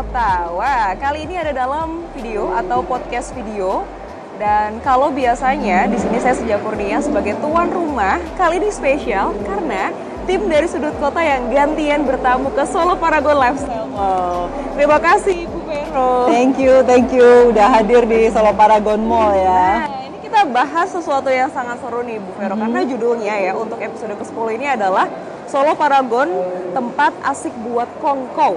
Kota. Wah, kali ini ada dalam video atau podcast video. Dan kalau biasanya di sini saya Sejak Kurnia sebagai tuan rumah, kali ini spesial karena tim dari Sudut Kota yang gantian bertamu ke Solo Paragon Lifestyle Mall. Terima kasih Bu Vero. Thank you udah hadir di Solo Paragon Mall ya. Nah, ini kita bahas sesuatu yang sangat seru nih Bu Vero, karena judulnya ya untuk episode ke-10 ini adalah Solo Paragon, tempat asik buat kongkow.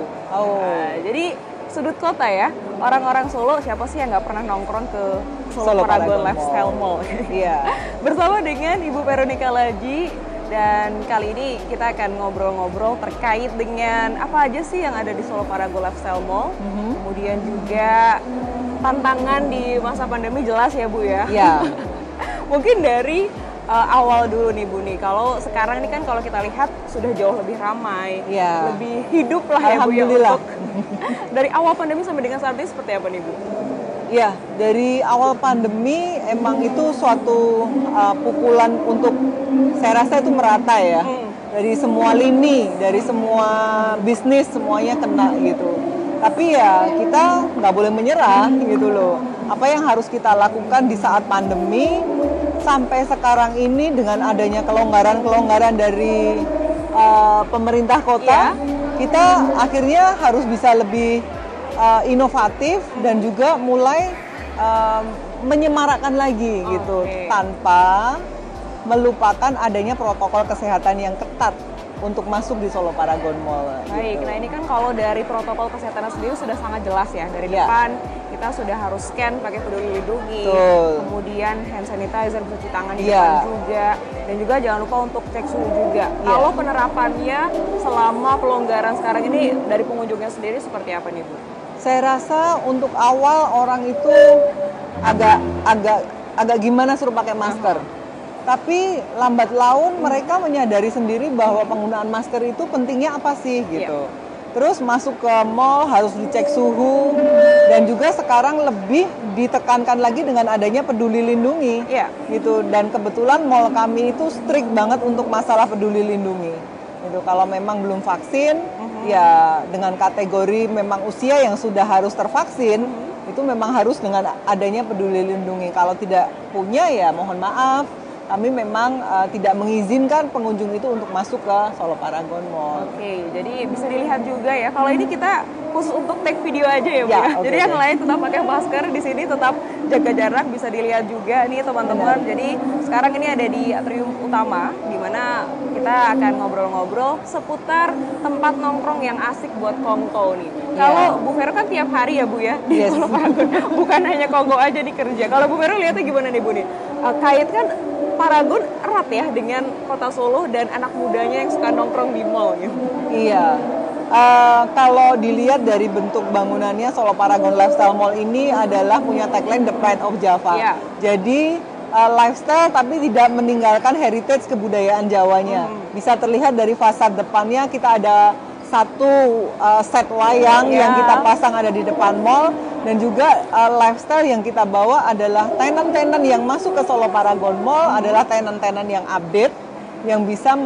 Jadi Sudut Kota ya, orang-orang Solo siapa sih yang nggak pernah nongkrong ke Solo Paragon Lifestyle Mall? Iya. Bersama dengan Ibu Veronica Laji, dan kali ini kita akan ngobrol-ngobrol terkait dengan apa aja sih yang ada di Solo Paragon Lifestyle Mall. Kemudian juga tantangan di masa pandemi jelas ya Bu ya. Iya. Mungkin dari awal dulu nih Bu nih, kalau sekarang ini kan kalau kita lihat sudah jauh lebih ramai, lebih hidup lah ya Bu ya. Alhamdulillah. Dari awal pandemi sampai dengan saat ini seperti apa nih Bu? Ya, dari awal pandemi emang itu suatu pukulan untuk, saya rasa itu merata ya. Dari semua lini, dari semua bisnis semuanya kena gitu. Tapi ya kita nggak boleh menyerah gitu loh. Apa yang harus kita lakukan di saat pandemi sampai sekarang ini dengan adanya kelonggaran-kelonggaran dari pemerintah kota, kita akhirnya harus bisa lebih inovatif dan juga mulai menyemarakkan lagi gitu, tanpa melupakan adanya protokol kesehatan yang ketat untuk masuk di Solo Paragon Mall. Baik, gitu. nah ini kan kalau dari protokol kesehatan sendiri sudah sangat jelas ya. Dari depan kita sudah harus scan pakai peduli lindungi, kemudian hand sanitizer, cuci tangan di depan juga, dan juga jangan lupa untuk cek suhu juga. Kalau penerapannya selama pelonggaran sekarang ini dari pengunjungnya sendiri seperti apa nih Bu? Saya rasa untuk awal orang itu agak gimana suruh pakai masker. Tapi lambat laun mereka menyadari sendiri bahwa penggunaan masker itu pentingnya apa sih gitu. Terus masuk ke mall harus dicek suhu, dan juga sekarang lebih ditekankan lagi dengan adanya peduli lindungi gitu. Dan kebetulan mall kami itu strict banget untuk masalah peduli lindungi. Gitu. Kalau memang belum vaksin, ya dengan kategori memang usia yang sudah harus tervaksin, itu memang harus dengan adanya peduli lindungi. Kalau tidak punya ya mohon maaf, kami memang tidak mengizinkan pengunjung itu untuk masuk ke Solo Paragon Mall. Oke, jadi bisa dilihat juga ya. Kalau ini kita khusus untuk take video aja ya Bu ya. Jadi yang lain tetap pakai masker, di sini tetap jaga jarak, bisa dilihat juga nih teman-teman. Jadi sekarang ini ada di atrium utama, di mana kita akan ngobrol-ngobrol seputar tempat nongkrong yang asik buat kongkow nih. Kalau Bu Vero kan tiap hari ya Bu ya di Solo Paragon, bukan hanya kongkow aja di kerja. Kalau Bu Vero lihatnya gimana nih Bu nih? Kaitkan Paragon erat ya dengan kota Solo dan anak mudanya yang suka nongkrong di mall gitu. Iya. Kalau dilihat dari bentuk bangunannya, Solo Paragon Lifestyle Mall ini adalah punya tagline The Pride of Java. Jadi lifestyle tapi tidak meninggalkan heritage kebudayaan Jawanya. Bisa terlihat dari fasad depannya, kita ada satu set wayang yang kita pasang ada di depan mall, dan juga lifestyle yang kita bawa adalah tenan-tenan yang masuk ke Solo Paragon Mall adalah tenan-tenan yang update, yang bisa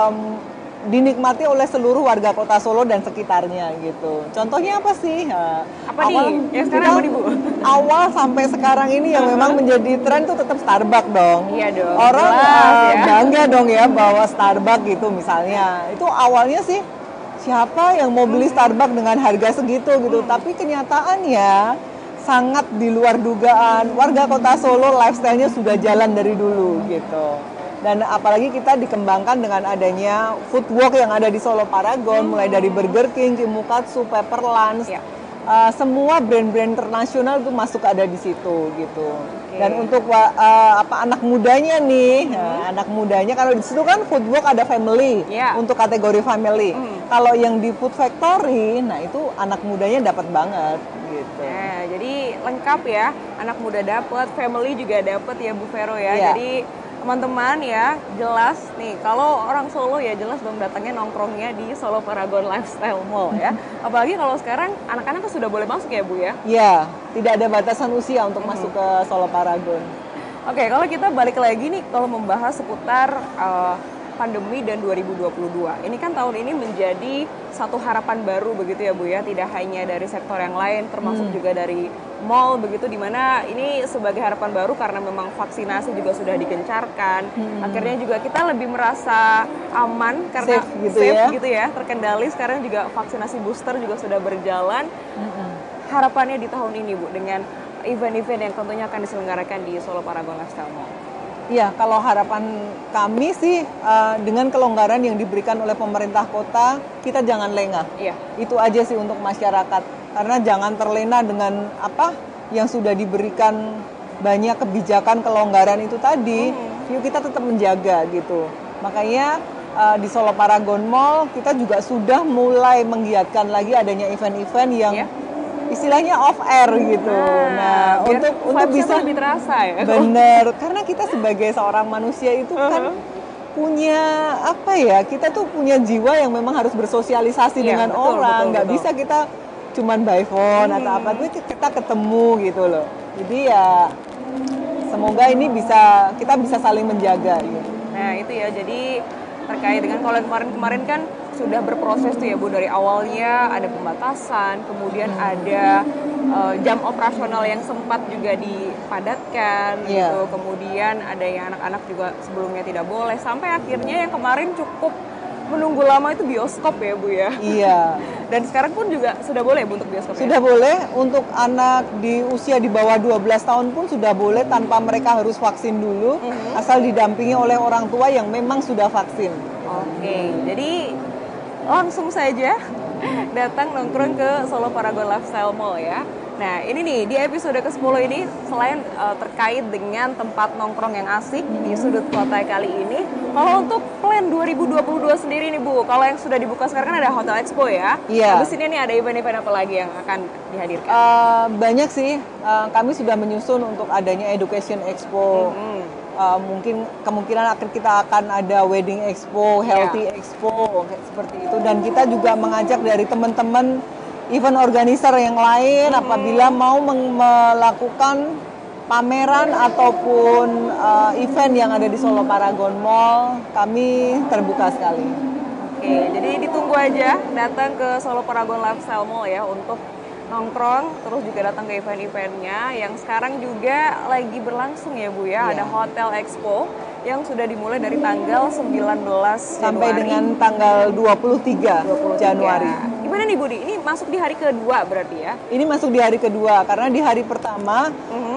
dinikmati oleh seluruh warga kota Solo dan sekitarnya gitu. Contohnya apa sih? Apa nih? Ya sekarang apa nih Bu? Awal sampai sekarang ini yang memang menjadi tren tuh tetap Starbucks dong. Iya dong. Orang bangga dong ya bawa Starbucks gitu misalnya. Itu awalnya sih siapa yang mau beli Starbucks dengan harga segitu gitu. Tapi kenyataannya sangat di luar dugaan. Warga kota Solo lifestyle-nya sudah jalan dari dulu gitu. Dan apalagi kita dikembangkan dengan adanya food walk yang ada di Solo Paragon, mulai dari Burger King, Kimukatsu, Pepper Lunch, semua brand-brand internasional itu masuk ada di situ gitu. Dan untuk anak mudanya nih, anak mudanya kalau di situ kan food walk ada family, untuk kategori family. Kalau yang di Food Factory, nah itu anak mudanya dapat banget gitu. Jadi lengkap ya, anak muda dapat, family juga dapat ya Bu Vero ya. Jadi teman-teman ya, jelas nih kalau orang Solo ya jelas dong datangnya nongkrongnya di Solo Paragon Lifestyle Mall ya. Apalagi kalau sekarang anak-anak kan sudah boleh masuk ya Bu ya? Iya, tidak ada batasan usia untuk masuk ke Solo Paragon. Oke, kalau kita balik lagi nih kalau membahas seputar pandemi dan 2022. Ini kan tahun ini menjadi satu harapan baru begitu ya Bu ya, tidak hanya dari sektor yang lain termasuk juga dari mall begitu, dimana ini sebagai harapan baru karena memang vaksinasi juga sudah digencarkan. Akhirnya juga kita lebih merasa aman karena safe gitu ya, terkendali. Sekarang juga vaksinasi booster juga sudah berjalan. Harapannya di tahun ini Bu dengan event-event yang tentunya akan diselenggarakan di Solo Paragon Lifestyle Mall. Ya, kalau harapan kami sih dengan kelonggaran yang diberikan oleh pemerintah kota, kita jangan lengah. Iya. Itu aja sih untuk masyarakat. Karena jangan terlena dengan apa yang sudah diberikan banyak kebijakan kelonggaran itu tadi. Yuk kita tetap menjaga gitu. Makanya di Solo Paragon Mall kita juga sudah mulai menggiatkan lagi adanya event-event yang istilahnya off air gitu. Nah, untuk bisa lebih terasa ya. Bener, karena kita sebagai seorang manusia itu kan punya apa ya? Kita tuh punya jiwa yang memang harus bersosialisasi dengan orang. Nggak bisa kita cuman by phone atau apa, tapi kita ketemu gitu loh. Jadi ya semoga ini kita bisa saling menjaga gitu. Nah, itu ya. Jadi terkait dengan kalau kemarin kan sudah berproses tuh ya Bu, dari awalnya ada pembatasan, kemudian ada jam operasional yang sempat juga dipadatkan gitu, kemudian ada yang anak-anak juga sebelumnya tidak boleh, sampai akhirnya yang kemarin cukup menunggu lama itu bioskop ya Bu ya. Iya. Dan sekarang pun juga sudah boleh Bu untuk bioskop. Sudah boleh, untuk anak di usia di bawah 12 tahun pun sudah boleh tanpa mereka harus vaksin dulu, asal didampingi oleh orang tua yang memang sudah vaksin. Oke, jadi langsung saja datang nongkrong ke Solo Paragon Lifestyle Mall ya. Nah ini nih di episode ke-10 ini selain terkait dengan tempat nongkrong yang asik di sudut kota kali ini, kalau untuk plan 2022 sendiri nih Bu, kalau yang sudah dibuka sekarang kan ada Hotel Expo ya. Iya. Habis ini nih ada event-event apa lagi yang akan dihadirkan? Banyak sih, kami sudah menyusun untuk adanya Education Expo. Mungkin kemungkinan kita akan ada Wedding Expo, Healthy Expo, seperti itu. Dan kita juga mengajak dari teman-teman event organizer yang lain apabila mau melakukan pameran ataupun event yang ada di Solo Paragon Mall, kami terbuka sekali. Oke, jadi ditunggu aja datang ke Solo Paragon Lifestyle Mall ya untuk nongkrong, terus juga datang ke event-eventnya yang sekarang juga lagi berlangsung ya Bu ya. Ada Hotel Expo yang sudah dimulai dari tanggal 19 sampai dengan tanggal 23 Januari. Gimana nih Budi? Ini masuk di hari kedua berarti ya? Ini masuk di hari kedua, karena di hari pertama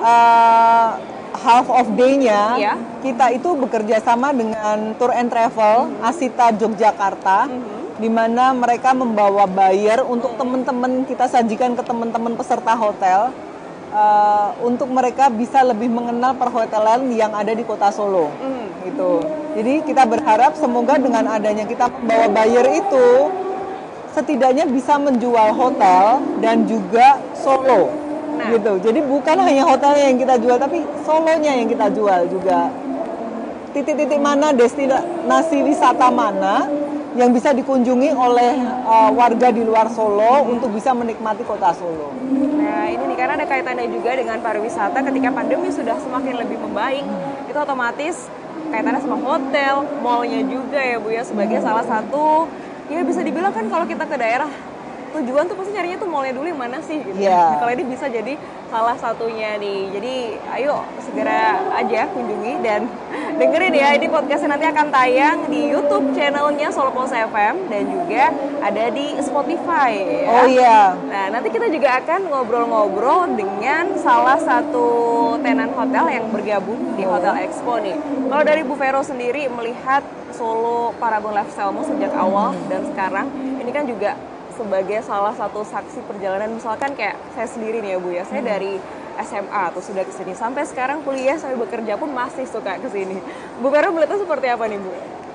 half of day-nya kita itu bekerja sama dengan Tour and Travel Asita Yogyakarta, di mana mereka membawa buyer untuk teman-teman kita sajikan ke teman-teman peserta hotel untuk mereka bisa lebih mengenal perhotelan yang ada di Kota Solo. Gitu. Jadi kita berharap semoga dengan adanya kita membawa buyer itu setidaknya bisa menjual hotel dan juga Solo. Gitu. Jadi bukan hanya hotelnya yang kita jual, tapi Solonya yang kita jual juga. Titik-titik mana, destinasi wisata mana yang bisa dikunjungi oleh warga di luar Solo untuk bisa menikmati Kota Solo. Nah ini nih, karena ada kaitannya juga dengan pariwisata. Ketika pandemi sudah semakin lebih membaik, itu otomatis kaitannya sama hotel, mallnya juga ya Bu ya, sebagai salah satu, ya bisa dibilang kan kalau kita ke daerah tujuan tuh pasti nyarinya tuh mallnya dulu yang mana sih gitu. Nah, kalau ini bisa jadi salah satunya nih. Jadi ayo segera aja kunjungi dan dengerin ya, ini podcastnya nanti akan tayang di YouTube channelnya Solo Pulse FM dan juga ada di Spotify ya. Oh iya. Nah nanti kita juga akan ngobrol-ngobrol dengan salah satu tenan hotel yang bergabung di Hotel Expo nih. Kalau dari Bu Vero sendiri melihat Solo Paragon Lifestyle Mall sejak awal dan sekarang, ini kan juga sebagai salah satu saksi perjalanan, misalkan kayak saya sendiri nih ya Bu ya, saya dari SMA tuh sudah kesini, sampai sekarang kuliah sampai bekerja pun masih suka kesini. Bu Vero melihatnya seperti apa nih Bu?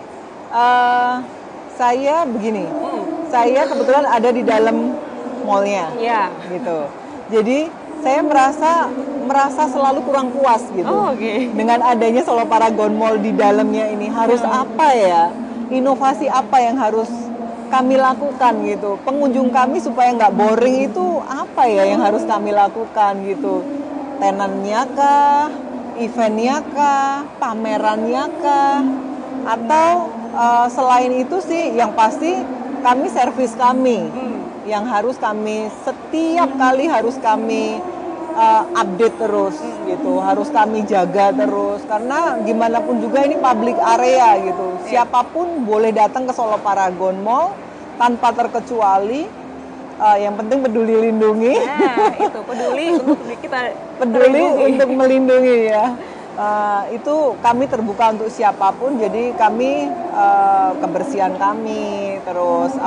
Saya begini, saya kebetulan ada di dalam mallnya, gitu. Jadi saya merasa selalu kurang puas gitu. Dengan adanya Solo Paragon Mall di dalamnya ini, harus apa ya? Inovasi apa yang harus kami lakukan gitu, pengunjung kami supaya nggak boring itu apa ya yang harus kami lakukan gitu, tenannya kah, eventnya kah, pamerannya kah, atau selain itu sih yang pasti kami servis kami yang harus kami setiap kali harus kami update terus gitu, harus kami jaga terus karena gimana pun juga ini public area gitu. Siapapun boleh datang ke Solo Paragon Mall tanpa terkecuali. Yang penting peduli lindungi. Nah, itu peduli untuk kita peduli untuk melindungi ya. Itu kami terbuka untuk siapapun. Jadi kami kebersihan kami, terus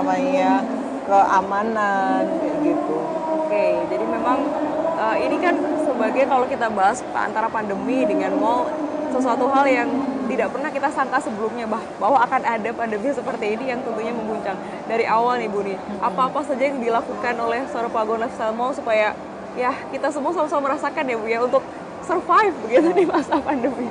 keamanan kayak gitu. Oke, jadi memang ini kan sebagai kalau kita bahas antara pandemi dengan mall sesuatu hal yang tidak pernah kita sangka sebelumnya bahwa akan ada pandemi seperti ini yang tentunya mengguncang. Dari awal nih Bu nih, apa-apa saja yang dilakukan oleh Solo Paragon Lifestyle Mall supaya ya kita semua sama-sama merasakan ya Bu ya untuk survive begitu di masa pandemi.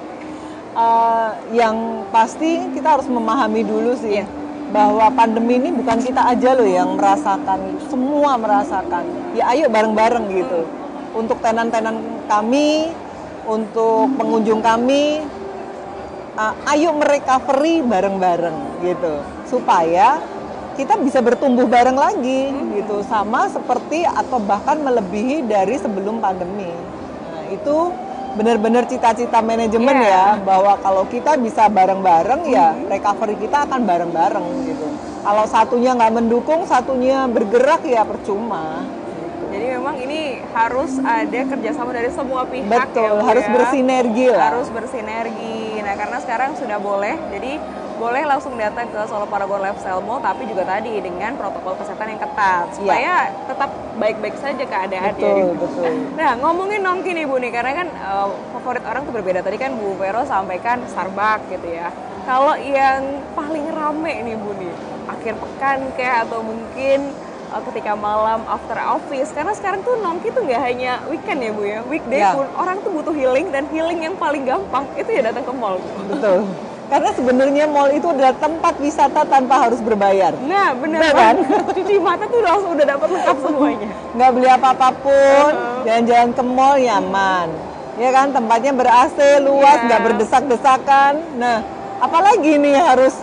Yang pasti kita harus memahami dulu sih bahwa pandemi ini bukan kita aja loh yang merasakan, semua merasakan. Ya ayo bareng-bareng gitu. Untuk tenan-tenan kami, untuk pengunjung kami, ayo merecovery bareng-bareng gitu. Supaya kita bisa bertumbuh bareng lagi gitu. Sama seperti atau bahkan melebihi dari sebelum pandemi. Nah, itu benar-benar cita-cita manajemen ya, bahwa kalau kita bisa bareng-bareng ya recovery kita akan bareng-bareng gitu. Kalau satunya nggak mendukung, satunya bergerak ya percuma. Gitu. Jadi memang ini harus ada kerjasama dari semua pihak. Betul, ya, Bu, harus bersinergi lah. Harus bersinergi. Nah karena sekarang sudah boleh, jadi boleh langsung datang ke Solo Paragon Lifestyle Mall, tapi juga tadi dengan protokol kesehatan yang ketat supaya tetap baik-baik saja keadaannya. Betul. Nah ngomongin nongki nih Bu nih, karena kan favorit orang tuh berbeda. Tadi kan Bu Vero sampaikan Starbucks gitu ya. Kalau yang paling rame nih Bu nih, akhir pekan kayak atau mungkin ketika malam after office, karena sekarang tuh nongki tuh nggak hanya weekend ya Bu ya, weekday pun orang tuh butuh healing, dan healing yang paling gampang itu ya datang ke mall. Betul. Karena sebenarnya mall itu adalah tempat wisata tanpa harus berbayar. Nah, benar kan? Cuci mata tuh langsung udah dapat lengkap semuanya. Nggak beli apa-apapun, jalan-jalan ke mall nyaman. Ya kan, tempatnya ber-AC, luas, nggak berdesak-desakan. Nah, apalagi nih harus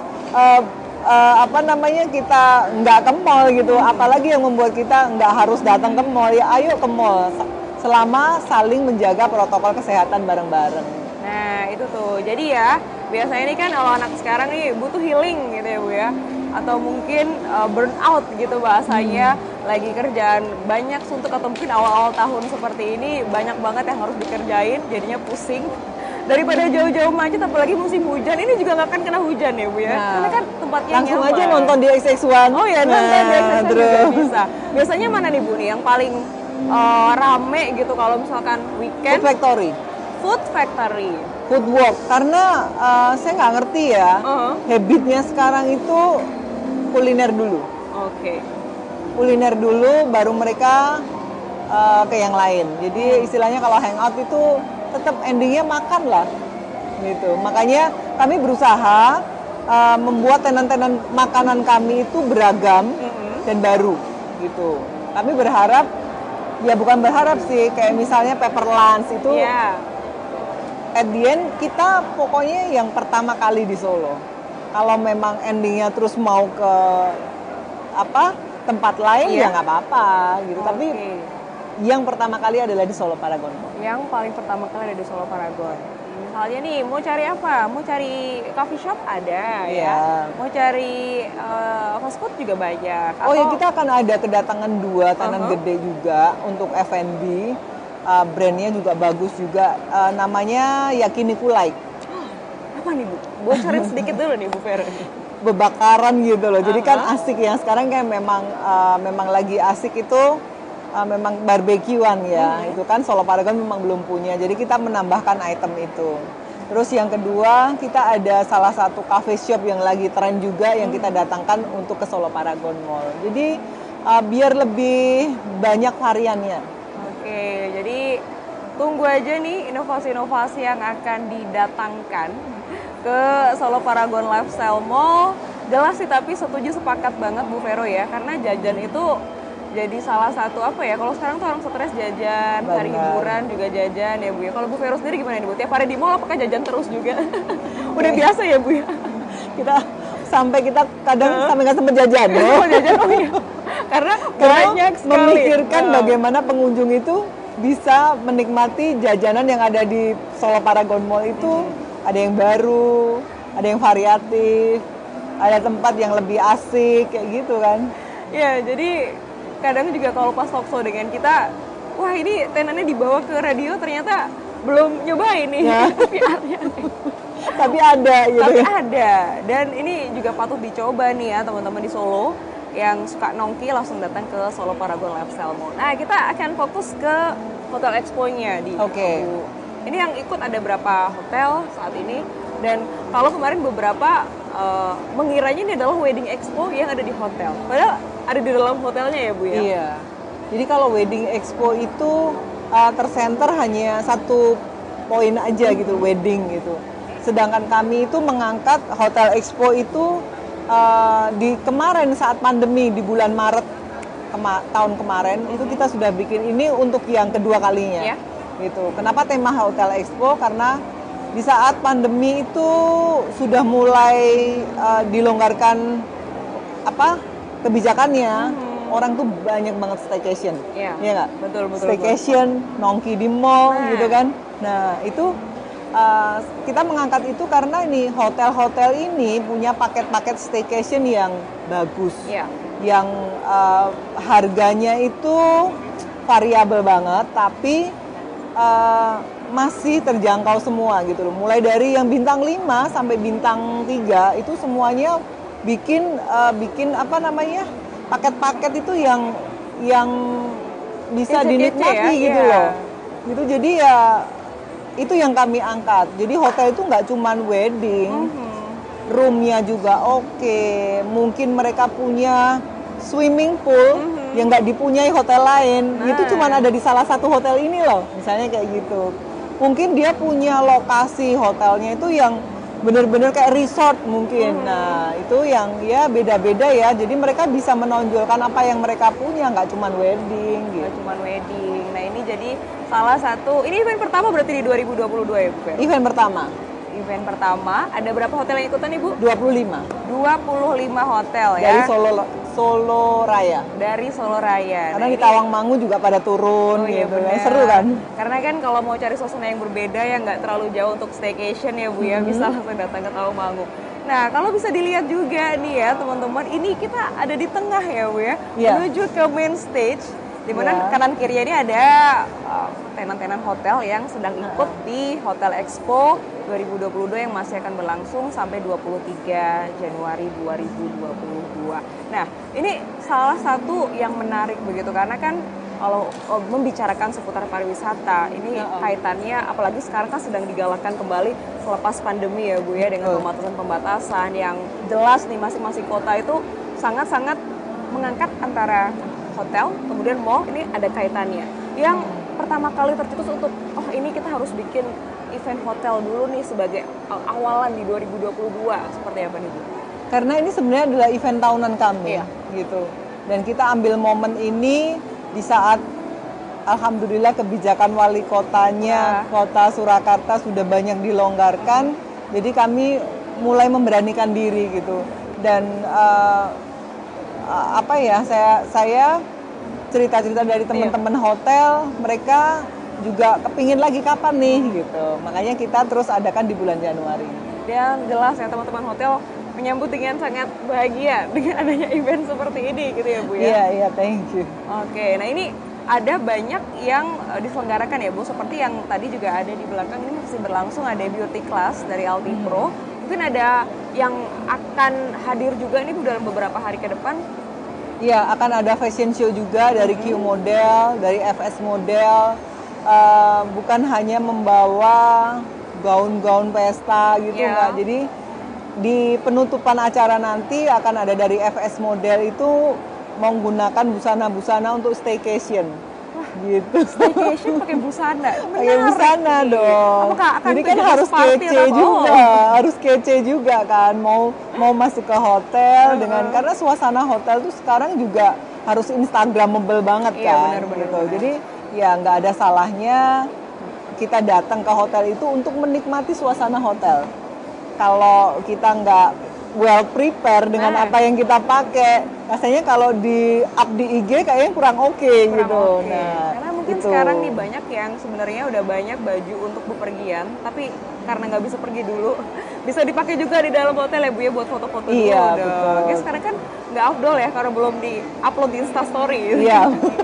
kita nggak ke mall gitu. Apalagi yang membuat kita nggak harus datang ke mall. Ya ayo ke mall. Selama saling menjaga protokol kesehatan bareng-bareng. Nah, itu tuh. Jadi ya, biasanya ini kan kalau anak sekarang nih butuh healing gitu ya Bu ya, atau mungkin burnout gitu bahasanya, lagi kerjaan banyak suntuk, atau mungkin awal-awal tahun seperti ini banyak banget yang harus dikerjain, jadinya pusing. Daripada jauh-jauh macet, apalagi musim hujan, ini juga nggak akan kena hujan ya Bu ya, karena kan tempatnya langsung nyaman. Aja nonton di XX1. Oh ya, nonton di XX1 juga bisa. Biasanya mana nih Bu nih yang paling rame gitu kalau misalkan weekend? Food Factory. Food Walk, karena saya nggak ngerti ya, habitnya sekarang itu kuliner dulu. Oke. Kuliner dulu, baru mereka ke yang lain. Jadi istilahnya kalau hangout itu tetap endingnya makan lah, gitu. Makanya kami berusaha membuat tenan-tenan makanan kami itu beragam dan baru, gitu. Kami berharap, ya bukan berharap sih, kayak misalnya Pepper Lunch itu. At the end kita pokoknya yang pertama kali di Solo. Kalau memang endingnya terus mau ke tempat lain ya nggak apa-apa gitu. Tapi yang pertama kali adalah di Solo Paragon. Yang paling pertama kali ada di Solo Paragon. Misalnya nih mau cari apa? Mau cari coffee shop ada ya. Mau cari fast food juga banyak. Oh ya, kita akan ada kedatangan 2 tenan gede juga untuk F&B. Brandnya juga bagus juga, namanya Yakiniku Like. Apa nih Bu? Bocorin sedikit dulu nih Bu Vero. Bebakaran gitu loh, jadi kan asik ya, sekarang kan memang lagi asik itu memang barbekyuan ya, itu kan Solo Paragon memang belum punya, jadi kita menambahkan item itu. Terus yang kedua, kita ada salah satu cafe shop yang lagi tren juga yang kita datangkan untuk ke Solo Paragon Mall. Jadi biar lebih banyak variannya. Oke, jadi tunggu aja nih inovasi-inovasi yang akan didatangkan ke Solo Paragon Lifestyle Mall. Jelas sih, tapi sepakat banget Bu Vero ya, karena jajan itu jadi salah satu kalau sekarang tuh orang stres jajan, cari hiburan juga jajan ya Bu ya. Kalau Bu Vero sendiri gimana nih Bu? Tiap hari di mall apakah jajan terus juga? Udah biasa ya Bu ya? kita kadang sampai nggak sempet jajan ya. Jajan, oh iya. Karena banyak sekali memikirkan bagaimana pengunjung itu bisa menikmati jajanan yang ada di Solo Paragon Mall itu. Ada yang baru, ada yang variatif, ada tempat yang lebih asik kayak gitu kan. Ya, jadi kadang juga kalau pas talk show dengan kita, wah ini tenannya dibawa ke radio ternyata belum nyobain nih Ya. VR-nya. Tapi ada gitu. Tapi ya. ada, dan ini juga patut dicoba nih ya teman-teman di Solo yang suka nongki langsung datang ke Solo Paragon Lifestyle Mall. Nah, kita akan fokus ke Hotel Expo-nya di Oke. Ini yang ikut ada berapa hotel saat ini, dan kalau kemarin beberapa mengiranya ini adalah wedding expo yang ada di hotel. Padahal ada di dalam hotelnya ya Bu ya? Iya. Jadi kalau wedding expo itu tersenter hanya satu poin aja gitu, wedding gitu. Sedangkan kami itu mengangkat hotel expo itu di kemarin saat pandemi di bulan Maret tahun kemarin itu kita sudah bikin ini untuk yang kedua kalinya. Ya. Gitu. Kenapa tema hotel expo? Karena di saat pandemi itu sudah mulai dilonggarkan kebijakannya, orang tuh banyak banget staycation, Iya, nggak? betul. Staycation, nongki di mall, gitu kan? Nah itu kita mengangkat itu karena ini hotel-hotel ini punya paket-paket staycation yang bagus, yang harganya itu variabel banget, tapi masih terjangkau semua gitu loh. Mulai dari yang bintang 5 sampai bintang 3 itu semuanya bikin paket-paket itu yang bisa dinikmati ya? gitu loh. Gitu, jadi ya itu yang kami angkat. Jadi hotel itu nggak cuman wedding, roomnya juga oke. Mungkin mereka punya swimming pool yang nggak dipunyai hotel lain. Itu cuman ada di salah satu hotel ini loh, misalnya kayak gitu. Mungkin dia punya lokasi hotelnya itu yang bener-bener kayak resort mungkin. Nah itu yang ya beda-beda ya. Jadi mereka bisa menonjolkan apa yang mereka punya, nggak cuman wedding gitu. Nggak cuman wedding. Nah ini jadi salah satu, ini event pertama berarti di 2022 ya Bu? Event pertama. Event pertama, ada berapa hotel yang ikutan Ibu? 25. 25 hotel ya. Dari Solo Raya. Dari Solo Raya. Karena di Tawangmangu juga pada turun gitu kan. Seru kan? Karena kan kalau mau cari suasana yang berbeda yang nggak terlalu jauh untuk staycation ya Bu ya, bisa langsung datang ke Tawangmangu. Nah, kalau bisa dilihat juga nih ya teman-teman, ini kita ada di tengah ya Bu ya, menuju ke main stage. Di mana kanan kirinya ini ada tenan-tenan hotel yang sedang ikut di Hotel Expo 2022 yang masih akan berlangsung sampai 23 Januari 2022. Nah, ini salah satu yang menarik begitu karena kan kalau membicarakan seputar pariwisata ini kaitannya apalagi sekarang kan sedang digalakkan kembali selepas pandemi ya Bu ya, dengan pembatasan yang jelas nih masing-masing kota itu sangat-sangat mengangkat antara hotel, kemudian mall, ini ada kaitannya. Yang pertama kali tercetus untuk, ini kita harus bikin event hotel dulu nih sebagai awalan di 2022. Seperti apa nih Bu? Karena ini sebenarnya adalah event tahunan kami, gitu. Dan kita ambil momen ini di saat alhamdulillah kebijakan wali kotanya, kota Surakarta sudah banyak dilonggarkan. Jadi kami mulai memberanikan diri gitu. Dan saya cerita-cerita dari teman-teman hotel, mereka juga kepingin lagi kapan nih gitu. Makanya kita terus adakan di bulan Januari. Dan jelas ya teman-teman hotel menyambut dengan sangat bahagia dengan adanya event seperti ini gitu ya Bu ya. Iya, thank you. Oke, nah ini ada banyak yang diselenggarakan ya Bu, seperti yang tadi juga ada di belakang ini masih berlangsung, ada beauty class dari Alti Pro. Mungkin ada yang akan hadir juga ini Bu dalam beberapa hari ke depan. Iya, akan ada fashion show juga dari Q Model, dari FS Model. Bukan hanya membawa gaun-gaun pesta gitu, enggak. Jadi di penutupan acara nanti akan ada dari FS Model itu menggunakan busana-busana untuk staycation. Gitu. Staycation pakai busana. Pakai busana dong. Jadi kan harus kece juga, harus kece juga kan. Mau masuk ke hotel dengan karena suasana hotel tuh sekarang juga harus instagramable banget kan. Bener, gitu. Jadi ya nggak ada salahnya kita datang ke hotel itu untuk menikmati suasana hotel. Kalau kita nggak well prepare dengan apa yang kita pakai. Rasanya kalau di up di IG kayaknya kurang oke gitu. Nah, karena mungkin gitu. Sekarang nih banyak yang sebenarnya udah banyak baju untuk bepergian, tapi karena nggak bisa pergi dulu, bisa dipakai juga di dalam hotel ya Bu ya buat foto-foto dulu. Iya, betul. Oke, sekarang kan nggak afdol ya karena belum di-upload di Instastory. Iya.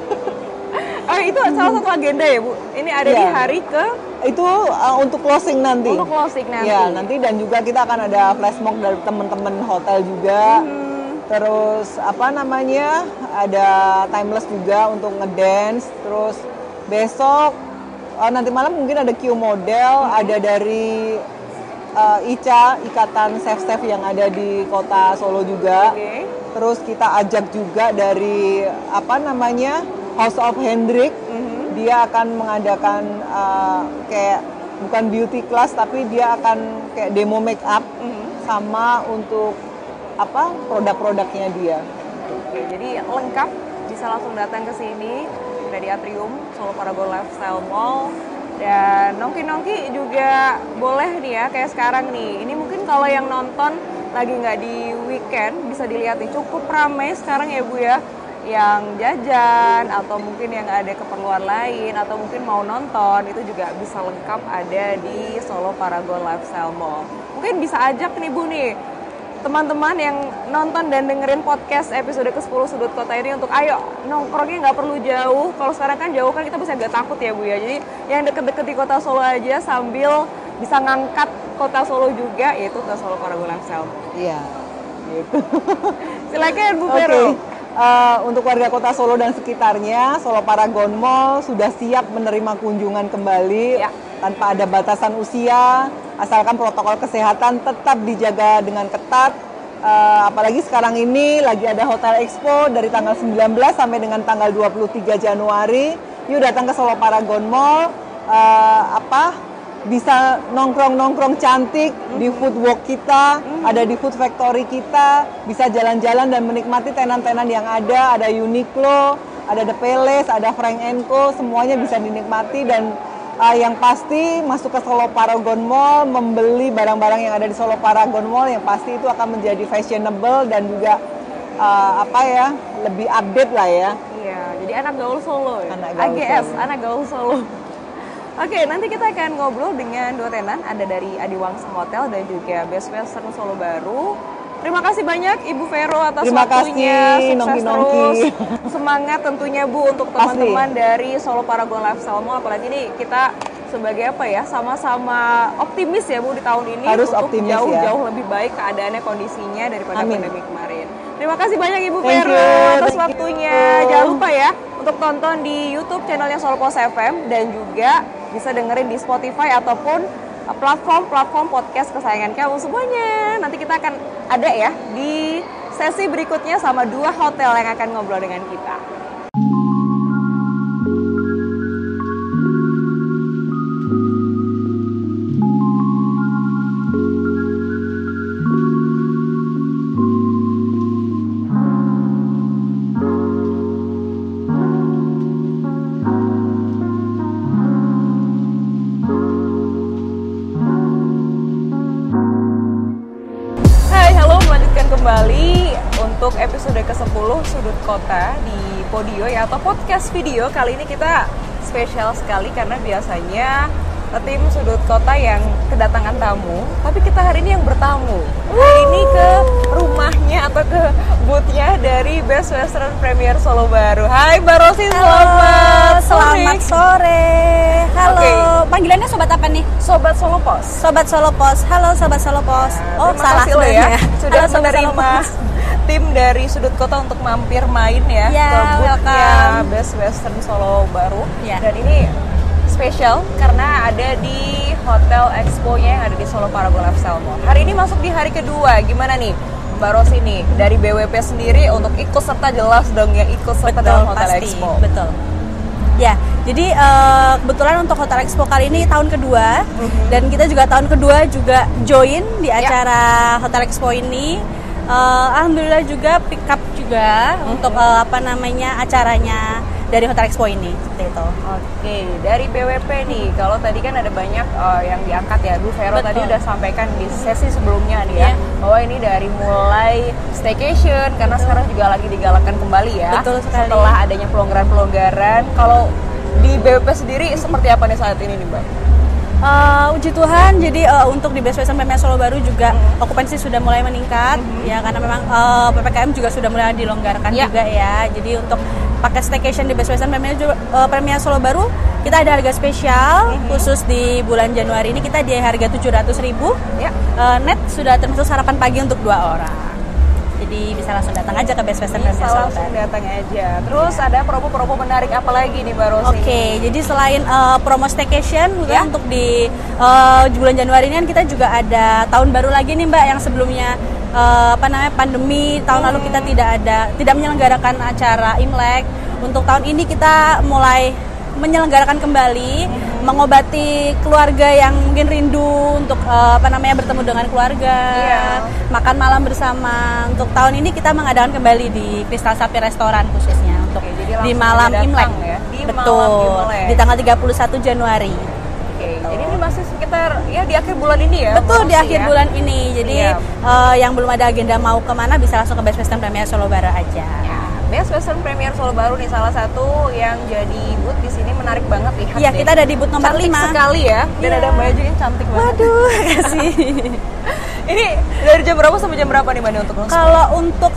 Oh, itu salah satu agenda ya Bu? Ini ada di hari ke? Itu untuk closing nanti. Untuk closing nanti. Ya, nanti dan juga kita akan ada flash mob dari teman-teman hotel juga. Terus apa namanya? Ada timeless juga untuk ngedance. Terus besok nanti malam mungkin ada Q model, ada dari ICA, Ikatan Chef-chef yang ada di Kota Solo juga. Terus kita ajak juga dari apa namanya? House of Hendrik. Dia akan mengadakan kayak bukan beauty class tapi dia akan kayak demo make up sama untuk apa produk-produknya dia. Oke, jadi lengkap, bisa langsung datang ke sini dari Atrium Solo Paragon Lifestyle Mall. Dan nongki-nongki juga boleh nih ya, kayak sekarang nih. Ini mungkin kalau yang nonton lagi nggak di weekend bisa dilihat nih, cukup ramai sekarang ya Bu ya. Yang jajan atau mungkin yang ada keperluan lain atau mungkin mau nonton itu juga bisa lengkap ada di Solo Paragon Lifestyle Mall. Mungkin bisa ajak nih Bu nih teman-teman yang nonton dan dengerin podcast episode ke-10 Sudut Kota ini untuk ayo nongkrongnya nggak perlu jauh. Kalau sekarang kan jauh kan kita bisa agak takut ya Bu ya. Jadi yang deket-deket di Kota Solo aja sambil bisa ngangkat Kota Solo juga yaitu ke Solo Paragon Lifestyle Mall. Iya, gitu. Silakan Bu Vero. Untuk warga Kota Solo dan sekitarnya, Solo Paragon Mall sudah siap menerima kunjungan kembali tanpa ada batasan usia, asalkan protokol kesehatan tetap dijaga dengan ketat. Apalagi sekarang ini lagi ada Hotel Expo dari tanggal 19 sampai dengan tanggal 23 Januari. Yuk datang ke Solo Paragon Mall, bisa nongkrong-nongkrong cantik di food walk kita, ada di food factory kita, bisa jalan-jalan dan menikmati tenan-tenan yang ada Uniqlo, ada The Palace, ada Frank & Co, semuanya bisa dinikmati dan yang pasti masuk ke Solo Paragon Mall, membeli barang-barang yang ada di Solo Paragon Mall yang pasti itu akan menjadi fashionable dan juga lebih update lah ya. Iya, jadi anak gaul Solo ya. AGS, anak gaul Solo. Oke, nanti kita akan ngobrol dengan dua tenan, ada dari Adiwangsa Hotel dan juga Best Western Solo Baru. Terima kasih banyak Ibu Vero atas waktunya, sukses terus, semangat tentunya Bu untuk teman-teman dari Solo Paragon Lifestyle Mall. Apalagi nih kita sebagai sama-sama optimis ya Bu di tahun ini harus untuk optimis, jauh-jauh lebih baik keadaannya kondisinya daripada pandemi kemarin. Terima kasih banyak Ibu Vero atas waktunya. Jangan lupa ya untuk tonton di YouTube channelnya Solo Pos FM dan juga bisa dengerin di Spotify ataupun platform-platform podcast kesayangan kamu semuanya. Nanti kita akan ada ya di sesi berikutnya sama dua hotel yang akan ngobrol dengan kita. Kembali untuk episode ke-10 Sudut Kota di Podio ya atau podcast video. Kali ini kita spesial sekali karena biasanya tim Sudut Kota yang kedatangan tamu, tapi kita hari ini yang bertamu. Hari ini ke rumahnya atau ke boothnya dari Best Western Premier Solo Baru. Hai Mbak Rosi, selamat sore. Halo, panggilannya sobat apa nih? Sobat Solo Pos. Sobat Solo Pos. Halo Sobat Solo Pos. Terima kasih ya sudah menerima tim dari Sudut Kota untuk mampir main ya ke boothnya Best Western Solo Baru. Dan ini spesial karena ada di Hotel Expo-nya yang ada di Solo Paragon Lifestyle Mall. Hari ini masuk di hari kedua, gimana nih Mbak Rosi nih dari BWP sendiri untuk ikut serta jelas dong ya ikut serta dalam Hotel Expo. Betul. Ya, jadi kebetulan untuk Hotel Expo kali ini tahun kedua dan kita juga tahun kedua juga join di acara Hotel Expo ini. Alhamdulillah juga pick up juga untuk acaranya dari Hotel Expo ini seperti itu. Oke, dari BWP nih, kalau tadi kan ada banyak yang diangkat ya, Bu Vero tadi udah sampaikan di sesi sebelumnya nih ya, bahwa ini dari mulai staycation, karena sekarang juga lagi digalakkan kembali ya. Betul sekali. Setelah adanya pelonggaran-pelonggaran, kalau di BWP sendiri seperti apa nih saat ini nih Mbak? Puji Tuhan, jadi untuk di Best Western PMIA Solo Baru juga okupansi sudah mulai meningkat ya, karena memang PPKM juga sudah mulai dilonggarkan juga ya. Jadi untuk paket staycation di Best Western PMIA Solo Baru kita ada harga spesial khusus di bulan Januari ini, kita di harga 700.000 net, sudah termasuk sarapan pagi untuk 2 orang. Jadi bisa langsung datang aja ke Best Western PMIA Solo Baru. Langsung datang aja. Terus ada promo-promo menarik apa lagi nih Mbak Rosi? Oke, jadi selain promo staycation untuk di bulan Januari ini kan kita juga ada tahun baru lagi nih Mbak, yang sebelumnya pandemi tahun lalu kita tidak menyelenggarakan acara Imlek. Untuk tahun ini kita mulai menyelenggarakan kembali, mengobati keluarga yang mungkin rindu untuk bertemu dengan keluarga, makan malam bersama. Untuk tahun ini kita mengadakan kembali di Crystal Sapi Restoran khususnya untuk di malam Imlek. Ya? Betul, di tanggal 31 Januari. Jadi ini masih sekitar ya di akhir bulan ini ya? Betul, di akhir bulan ini. Jadi yang belum ada agenda mau kemana bisa langsung ke Best Western PMIA Solo Baru aja. Best Western PMIA Solo Baru nih salah satu yang jadi booth di sini, menarik banget lihat. Iya, kita ada di booth nomor 5. Cantik sekali ya. Dan ada Mbak Ju yang cantik banget. Waduh, kasih. Ini dari jam berapa sampai jam berapa nih Mbak untuk launch? Kalau untuk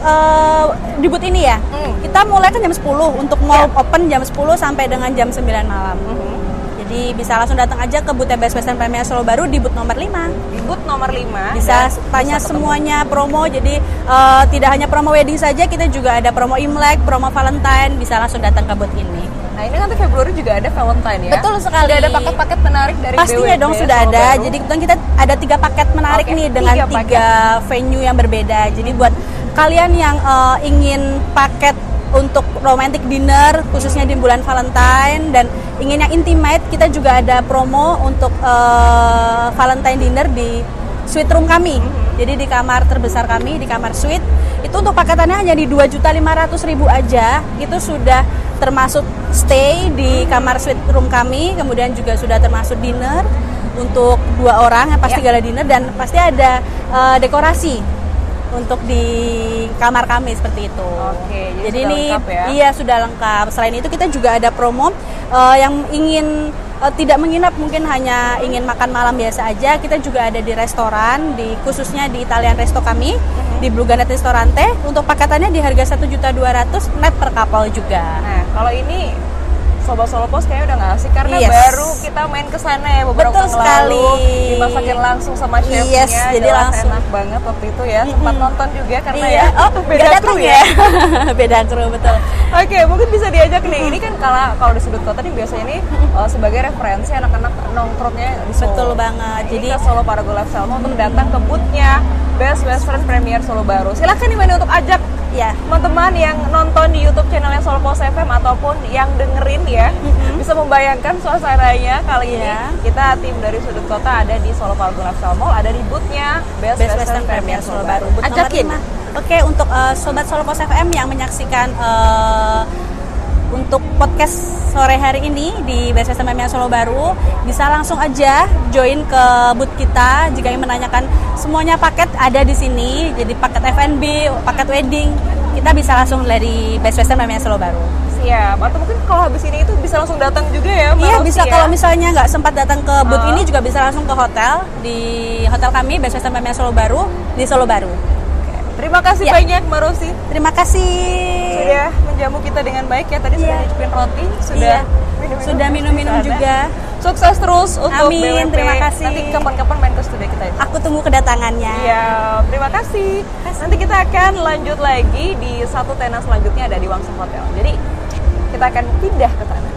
di booth ini ya, kita mulai kan jam 10 untuk mall open jam 10 sampai dengan jam 9 malam. Jadi bisa langsung datang aja ke booth Best Western PMIA Solo Baru di booth nomor 5. Di booth nomor 5. Bisa tanya semuanya promo. Jadi tidak hanya promo wedding saja, kita juga ada promo Imlek, promo Valentine. Bisa langsung datang ke booth ini. Nah, ini nanti Februari juga ada Valentine ya? Betul sekali. Sudah ada paket-paket menarik dari Pastinya BWP dong sudah Solo ada. Baru. Jadi kebetulan kita ada 3 paket menarik nih dengan 3 venue yang berbeda. Jadi buat kalian yang ingin paket untuk romantic dinner khususnya di bulan Valentine dan ingin yang intimate, kita juga ada promo untuk Valentine dinner di suite room kami. Jadi di kamar terbesar kami, di kamar suite, itu untuk paketannya hanya di 2.500.000 aja. Itu sudah termasuk stay di kamar suite room kami, kemudian juga sudah termasuk dinner untuk 2 orang yang pasti gala dinner, dan pasti ada dekorasi untuk di kamar kami seperti itu. Oke, jadi ini lengkap ya? Iya, sudah lengkap. Selain itu kita juga ada promo yang ingin tidak menginap, mungkin hanya ingin makan malam biasa aja. Kita juga ada di restoran, khususnya di Italian Resto kami, di Blue Garnet Ristorante. Untuk paketannya di harga 1.200.000 net per couple juga. Nah, kalau ini Sobat Solo Pos kayaknya udah nggak asik karena baru kita main ke sana ya beberapa waktu lalu, dimasakin langsung sama chefnya, jadi langsung enak banget waktu itu ya. Sempat nonton juga karena beda kru ya. Beda kru, betul. Oke, mungkin bisa diajak nih. Ini kan kalau di sudut kota nih biasanya ini sebagai referensi anak-anak nongkrongnya di Solo. Betul banget. Jadi ke Solo Paragon Live Salmo untuk datang ke booth-nya Best Western PMIA Solo Baru. Silakan nih Mani untuk ajak teman-teman yang nonton di YouTube channelnya Solo Pos FM ataupun yang dengerin ya, bisa membayangkan suasananya kali ini. Kita tim dari sudut kota ada di Solo Paragon Live Salmo, ada di booth-nya Best Western PMIA Solo Baru. Ajakin. Oke, untuk Sobat Solo Pos FM yang menyaksikan untuk podcast sore hari ini di Best Western PMIA Solo Baru, bisa langsung aja join ke booth kita. Jika ingin menanyakan semuanya paket ada di sini. Jadi paket F&B, paket wedding, kita bisa langsung dari Best Western PMIA Solo Baru. Siap. Atau mungkin kalau habis ini itu bisa langsung datang juga ya Mbak Iya, Rosi, bisa. Kalau misalnya nggak sempat datang ke booth ini juga bisa langsung ke hotel, di hotel kami Best Western PMIA Solo Baru di Solo Baru. Terima kasih banyak Mbak Rosi. Terima kasih sudah menjamu kita dengan baik ya. Tadi sudah nyicipin roti, sudah minum-minum juga. Sukses terus untuk BWP. Terima kasih. Nanti kapan-kapan main ke studio kita. Aku tunggu kedatangannya. Iya, terima kasih. Nanti kita akan lanjut lagi di satu tenan selanjutnya, ada di Wangsa Hotel. Jadi kita akan pindah ke sana.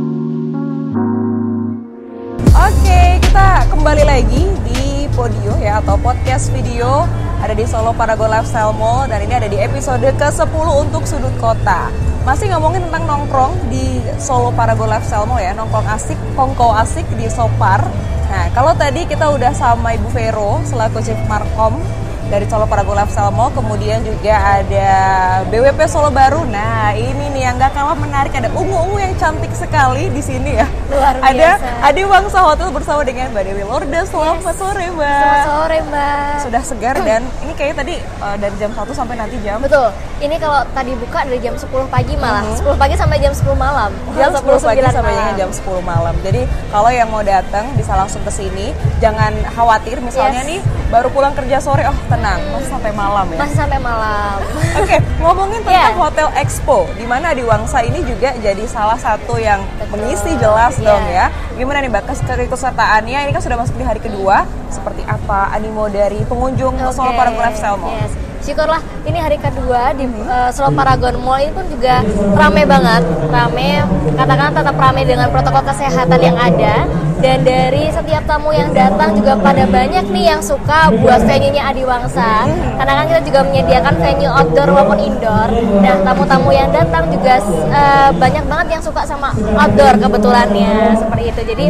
Kembali lagi di Podio ya, ya, atau podcast video ada di Solo Paragon Lifestyle Mall, dan ini ada di episode ke-10 untuk Sudut Kota. Masih ngomongin tentang nongkrong di Solo Paragon Lifestyle Mall ya, nongkrong asik, kongko asik di Sopar. Nah, kalau tadi kita udah sama Ibu Vero selaku Chief Markom dari Solo Paragon Lifestyle Mall, kemudian juga ada BWP Solo Baru. Nah, ini nih yang gak kalah menarik, ada ungu-ungu yang cantik sekali di sini ya. Luar biasa. Ada Adi Wangsa Hotel bersama dengan Mbak Dewi Lorda. Selamat sore, Mbak. Selamat sore, Mbak. Sudah segar dan ini kayaknya tadi dari jam 1 sampai nanti jam. Betul. Ini kalau tadi buka dari jam 10 pagi malah. 10 pagi sampai jam 10 malam. Jam 10 pagi sampai malam. jam 10 malam. Jadi kalau yang mau datang bisa langsung ke sini. Jangan khawatir misalnya nih baru pulang kerja sore, oh tenang, masih sampai malam ya. Masih sampai malam. Oke, ngomongin tentang Hotel Expo, di mana Adi Wangsa ini juga jadi salah satu yang mengisi jelas dong ya. Gimana nih Mbak kesertaannya? Ini kan sudah masuk di hari kedua. Seperti apa animo dari pengunjung Solo Paragon Lifestyle Mall? Syukurlah ini hari kedua di Solo Paragon Mall ini pun juga rame banget, katakan tetap rame dengan protokol kesehatan yang ada, dan dari setiap tamu yang datang juga pada banyak nih yang suka buat venue-nya Adi Wangsa, karena kan kita juga menyediakan venue outdoor maupun indoor. Nah, tamu-tamu yang datang juga banyak banget yang suka sama outdoor kebetulannya, seperti itu. Jadi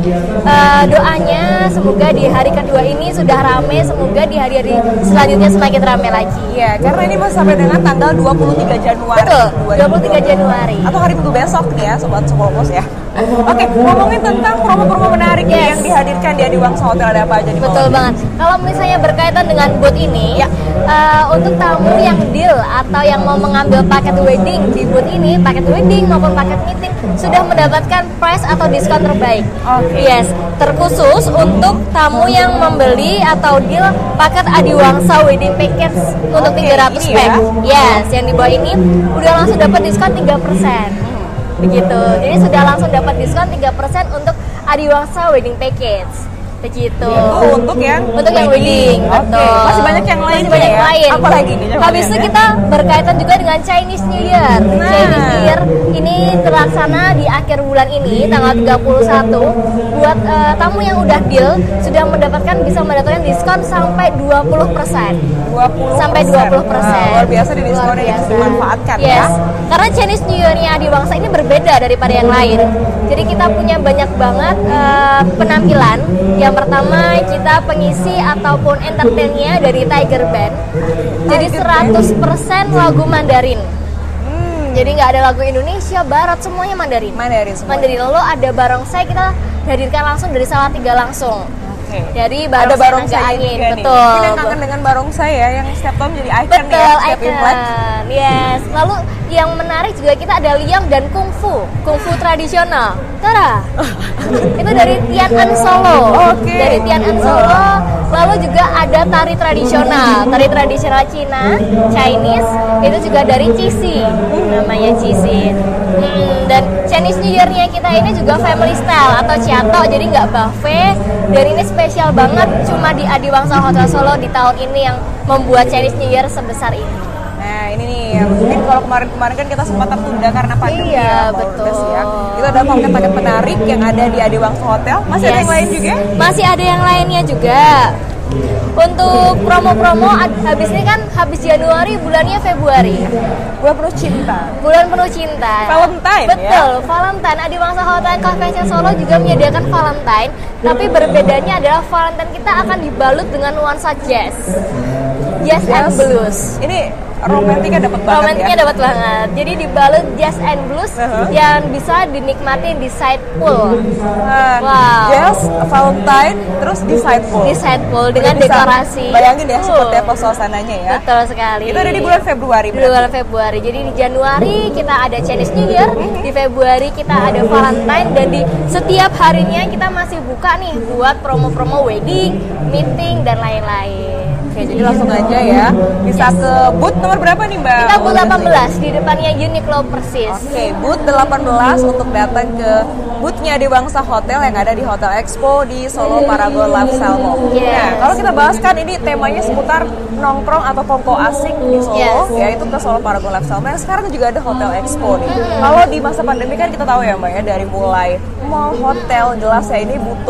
doanya semoga di hari kedua ini sudah rame, semoga di hari-hari selanjutnya semakin rame lagi. Iya, karena ini masih sampai dengan tanggal 23 Januari. Betul, 23 Januari. Atau hari Minggu besok nih ya, Sobat Sopolpos ya. Oke, ngomongin tentang promo-promo menarik yang dihadirkan di Adi Wangsa Hotel, ada apa aja nih? Betul banget. Kalau misalnya berkaitan dengan booth ini, untuk tamu yang deal atau yang mau mengambil paket wedding di booth ini, paket wedding maupun paket meeting sudah mendapatkan price atau diskon terbaik. Yes, terkhusus untuk tamu yang membeli atau deal paket Adi Wangsa wedding package untuk 300 pack. Yes, yang di bawah ini udah langsung dapat diskon 3%. Begitu. Jadi sudah langsung dapat diskon 3% untuk Adi Wangsa wedding package. Begitu. Untuk yang wedding. Betul. Masih banyak yang lain. Apa lagi nih? Habis itu kita berkaitan juga dengan Chinese New Year. Chinese New Year ini terlaksana di akhir bulan ini tanggal 31. Buat tamu yang udah deal sudah bisa mendapatkan diskon sampai 20%. Sampai 20%. Luar biasa di diskon yang dimanfaatkan ya. Karena Chinese New Year-nya Adi Wangsa ini berbeda daripada yang lain. Jadi kita punya banyak banget penampilan. Yang pertama kita pengisi ataupun entertainnya dari Tiger Band. Jadi 100% lagu Mandarin. Jadi nggak ada lagu Indonesia, Barat, semuanya Mandarin. Mandarin. Lalu ada barongsai, kita hadirkan langsung dari Salatiga langsung. Jadi ada barongsai angin, betul. Ini yang kangen dengan barongsai ya, yang setiap tahun jadi icon ya, setiap Imlek. Yes. Lalu yang menarik juga kita ada liang dan kungfu tradisional. Tara. Itu dari Tian An Solo. Dari Tian An Solo. Lalu juga ada tari tradisional Cina, Chinese. Itu juga dari Cisi, namanya Cisi. Dan Chinese New Year-nya kita ini juga family style atau Ciato, jadi nggak buffet. Dan ini spesial banget, cuma di Adi Wangsa Hotel Solo di tahun ini yang membuat Chinese New Year sebesar ini. Nah, ini nih yang mungkin kalau kemarin kan kita sempat tertunda karena pandemi betul. Ya. Itu ada paket-paket menarik yang ada di Adi Wangsa Hotel. Masih ada yang lain juga? Masih ada yang lainnya juga. Untuk promo-promo habis ini kan habis Januari, bulannya Februari. Bulan penuh cinta. Valentine. Betul, ya? Valentine. Adi Wangsa Hotel Convention Solo juga menyediakan Valentine, tapi berbedanya adalah Valentine kita akan dibalut dengan nuansa jazz and blues. Ini romantiknya dapat banget. Jadi dibalut jazz and blues yang bisa dinikmati di side pool. Jazz, Valentine, terus di side pool dengan dekorasi. Bayangin ya seperti apa suasananya ya. Betul sekali. Itu ada di bulan Februari. Jadi di Januari kita ada Chinese New Year, di Februari kita ada Valentine, dan di setiap harinya kita masih buka nih buat promo-promo wedding, meeting dan lain-lain. Oke, jadi langsung aja ya. Bisa ke booth nomor berapa nih Mbak? Kita booth 18 di depannya Uniqlo persis. Oke, booth 18 untuk datang ke boothnya Adi Wangsa Hotel yang ada di Hotel Expo di Solo Paragon Lifestyle Mall. Nah, kalau kita bahas kan ini temanya seputar nongkrong atau kongko asik di Solo, yaitu ke Solo Paragon Lifestyle Mall. Sekarang juga ada Hotel Expo nih. Kalau di masa pandemi kan kita tahu ya Mbak ya, dari mulai mall, hotel, jelas ya ini butuh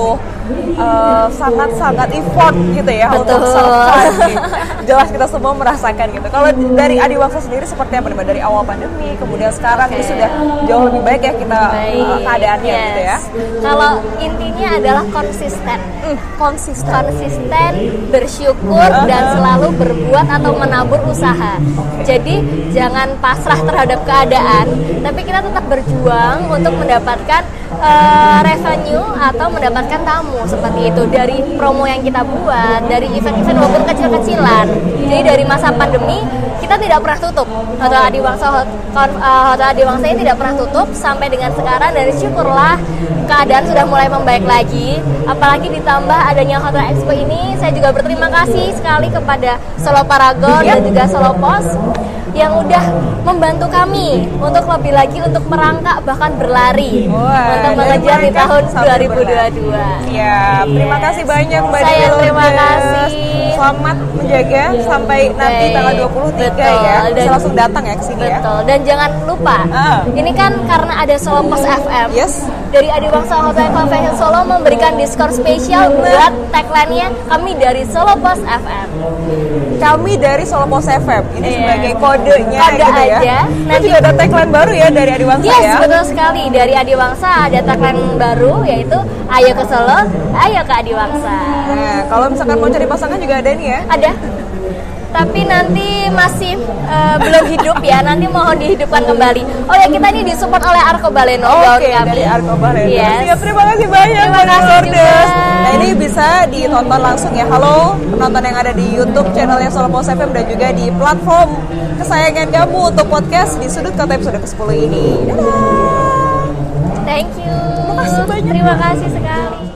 sangat-sangat effort gitu ya Betul. untuk survive. Jelas kita semua merasakan gitu. Kalau dari Adiwangsa sendiri seperti apa nih Mbak? Dari awal pandemi, kemudian sekarang ini sudah jauh lebih baik ya kita keadaannya gitu ya. Kalau intinya adalah konsisten. Konsisten, bersyukur dan selalu berbuat atau menabur usaha. Jadi jangan pasrah terhadap keadaan, tapi kita tetap berjuang untuk mendapatkan revenue atau mendapatkan tamu seperti itu dari promo yang kita buat, dari event-event walaupun kecil-kecilan. Jadi dari masa pandemi kita tidak pernah tutup. Hotel Adiwangsa ini tidak pernah tutup sampai dengan sekarang, dan syukurlah keadaan sudah mulai membaik lagi. Apalagi ditambah adanya Hotel Expo ini, saya juga berterima kasih sekali kepada Solo Paragon dan juga Solo Pos yang udah membantu kami untuk lebih lagi untuk merangkak bahkan berlari untuk mengejar di tahun 2022. Ya, terima kasih banyak Mbak Saya Dini terima Lourdes. kasih. Selamat menjaga sampai nanti tanggal 23 ya. Bisa langsung datang ya ke sini ya. Betul. Dan jangan lupa, ini kan karena ada Solo Pos FM. Yes. Dari Adiwangsa Hotel Convention Solo memberikan diskon spesial buat tagline-nya kami dari Solo Pos FM. Kami dari Solo Pos FM. Ini Iya. sebagai kodenya Kode gitu ya. aja. Nanti juga ada tagline baru ya dari Adiwangsa Yes, ya. betul sekali. Dari Adiwangsa ada tagline baru yaitu Ayo ke Solo, ayo ke Adiwangsa. Nah, kalau misalkan mau cari pasangan juga ada nih ya. Ada. Tapi nanti masih belum hidup ya. Nanti mohon dihidupkan kembali. Oh ya, kita ini disupport oleh Arco Baleno. Oke, dari Arco Baleno. Yes. Siap, terima kasih banyak Terima Mbak kasih Lourdes. juga. Nah, ini bisa ditonton langsung ya. Halo penonton yang ada di YouTube channelnya Solo Pos FM dan juga di platform kesayangan kamu untuk podcast di Sudut Kota episode ke-10 ini. Dadah. Thank you. Terima kasih banyak. Terima kasih sekali.